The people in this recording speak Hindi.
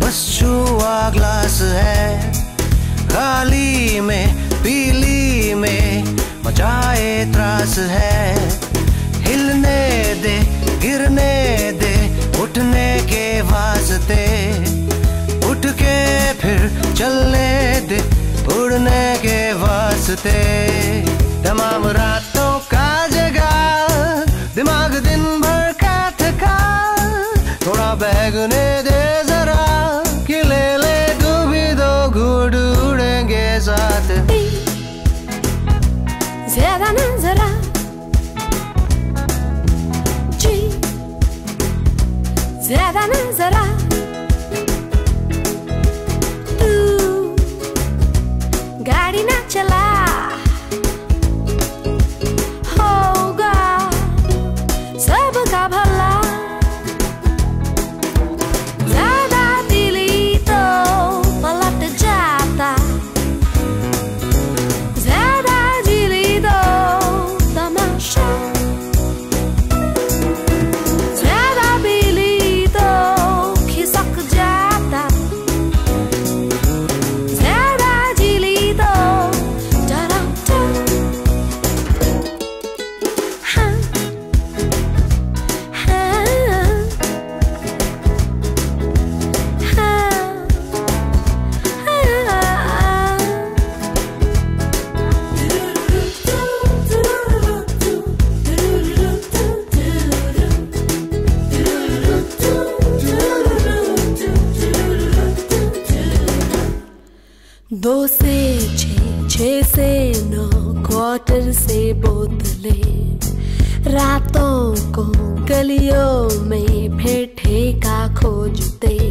बस छुआ ग्लास है, खाली में पीली में मचाए त्रास है। हिलने दे गिरने दे उठने के वास्ते, उठ के फिर चलने दे उड़ने के वास्ते। तमाम रातों का जगा दिमाग दिन भर का थका, थोड़ा बहगने दे जरा कि ले ले तू भी दो घूट उड़ेंगे साथ। ज्यादा ना जरा जी, ज्यादा ना जरा तू गाड़ी ना चला, होगा सबका भला। ज्यादा दिली तो पलट जाता, ज्यादा दिली तो तमाशा, ज्यादा बिली तो खिसक जाता, ज्यादा दिली तो डराता। हाँ दो से छः से 9 क्वार्टर से बोतलें, रातों को गलियों में फिर ठेका खोजते।